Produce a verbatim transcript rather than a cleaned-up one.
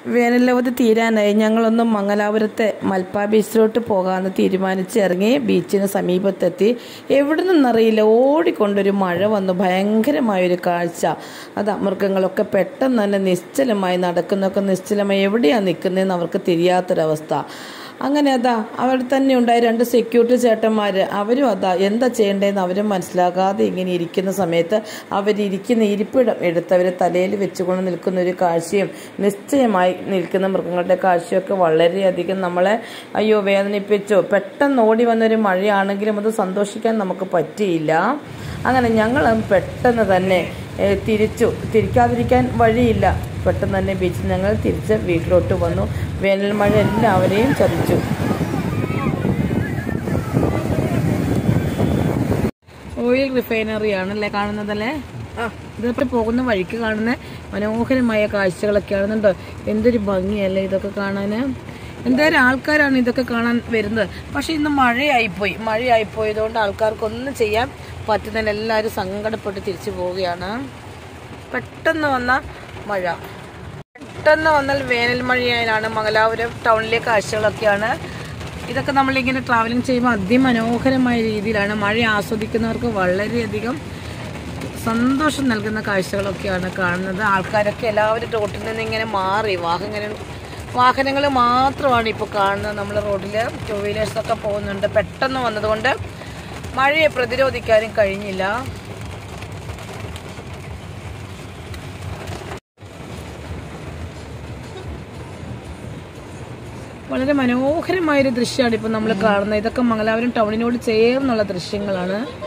വേനലവധി തീരാനായി ഞങ്ങളൊന്ന് മംഗലാപുരത്തെ മൽപ്പ ബീച്ചിലോട്ട് പോകാമെന്ന് തീരുമാനിച്ചിറങ്ങി ബീച്ചിന് സമീപത്തെത്തി. എവിടെ നിന്നറിയില്ല ഓടിക്കൊണ്ടൊരു മഴ വന്നു. ഭയങ്കരമായൊരു കാഴ്ച. അതാ മൃഗങ്ങളൊക്കെ പെട്ടെന്ന് തന്നെ നിശ്ചലമായി നടക്കുന്നൊക്കെ നിശ്ചലമായി എവിടെയാണ് നിൽക്കുന്നതെന്ന് അവർക്ക് തിരിയാത്തൊരവസ്ഥ. അങ്ങനെ അതാ അവിടെ തന്നെ ഉണ്ടായ രണ്ട് സെക്യൂരിറ്റി ചേട്ടന്മാർ, അവരും അതാ എന്താ ചെയ്യേണ്ടതെന്ന് അവരും മനസ്സിലാകാതെ ഇങ്ങനെ ഇരിക്കുന്ന സമയത്ത് അവരിയ്ക്കുന്ന ഇരിപ്പിടം എടുത്ത് അവർ തലയിൽ വെച്ചുകൊണ്ട് നിൽക്കുന്ന ഒരു കാഴ്ചയും നിശ്ചയമായി നിൽക്കുന്ന മൃഗങ്ങളുടെ കാഴ്ചയൊക്കെ വളരെയധികം നമ്മളെ അയ്യോ വേദനിപ്പിച്ചു. പെട്ടെന്ന് ഓടി വന്നൊരു മഴയാണെങ്കിലും അത് സന്തോഷിക്കാൻ നമുക്ക് പറ്റിയില്ല. അങ്ങനെ ഞങ്ങൾ പെട്ടെന്ന് തന്നെ തിരിച്ചു തിരിക്കാതിരിക്കാൻ വഴിയില്ല. പെട്ടെന്ന് തന്നെ ബീച്ചിൽ ഞങ്ങൾ തിരിച്ച് വീട്ടിലോട്ട് വന്നു. വേനൽ മഴ എല്ലാവരെയും ചതിച്ചു. ഓയിൽ റിഫൈനറിയാണ് അല്ലേ കാണുന്നതല്ലേ? ആ ഇതിപ്പോൾ പോകുന്ന വഴിക്ക് കാണുന്ന മനോഹരമായ കാഴ്ചകളൊക്കെ കാണുന്നുണ്ടോ? എന്തൊരു ഭംഗിയല്ലേ ഇതൊക്കെ കാണാൻ. എന്തായാലും ആൾക്കാരാണ് ഇതൊക്കെ കാണാൻ വരുന്നത്. പക്ഷെ ഇന്ന് മഴയായിപ്പോയി. മഴയായിപ്പോയതുകൊണ്ട് ആൾക്കാർക്കൊന്നും ചെയ്യാൻ പറ്റുന്നില്ല. എല്ലാവരും സങ്കടപ്പെട്ട് തിരിച്ചു പോവുകയാണ്. പെട്ടെന്ന് വന്ന മഴ, പെട്ടെന്ന് വന്നാൽ വേനൽ മഴയായാണ്. മംഗലാപുരം ടൗണിലെ കാഴ്ചകളൊക്കെയാണ് ഇതൊക്കെ. നമ്മളിങ്ങനെ ട്രാവലിംഗ് ചെയ്യുമ്പോൾ അതിമനോഹരമായ രീതിയിലാണ്. മഴ ആസ്വദിക്കുന്നവർക്ക് വളരെയധികം സന്തോഷം നൽകുന്ന കാഴ്ചകളൊക്കെയാണ് കാണുന്നത്. ആൾക്കാരൊക്കെ എല്ലാവരും റോഡിൽ നിന്ന് ഇങ്ങനെ മാറി വാഹനങ്ങൾ വാഹനങ്ങൾ മാത്രമാണ് ഇപ്പോൾ കാണുന്നത്. നമ്മൾ റോഡിൽ ടൂ വീലേഴ്സൊക്കെ പോകുന്നുണ്ട്. പെട്ടെന്ന് വന്നതുകൊണ്ട് മഴയെ പ്രതിരോധിക്കാനും കഴിഞ്ഞില്ല. വളരെ മനോഹരമായൊരു ദൃശ്യമാണ് ഇപ്പോൾ നമ്മൾ കാണുന്നത്. ഇതൊക്കെ മംഗലാപുരം ടൗണിനോട് ചേർന്നുള്ള ദൃശ്യങ്ങളാണ്.